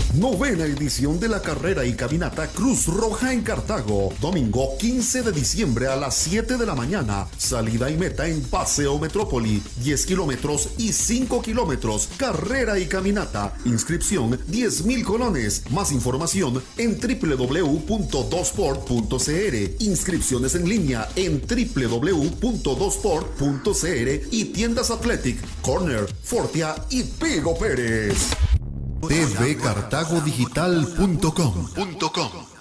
Novena edición de la carrera y caminata Cruz Roja en Cartago. Domingo 15 de diciembre a las 7 de la mañana. Salida y meta en Paseo Metrópoli. 10 kilómetros y 5 kilómetros. Carrera y caminata. Inscripción 10.000 colones. Más información en www.dosport.cr. Inscripciones en línea en www.dosport.cr y tiendas Athletic, Corner, Fortia y Pigo Pérez. tvcartagodigital.com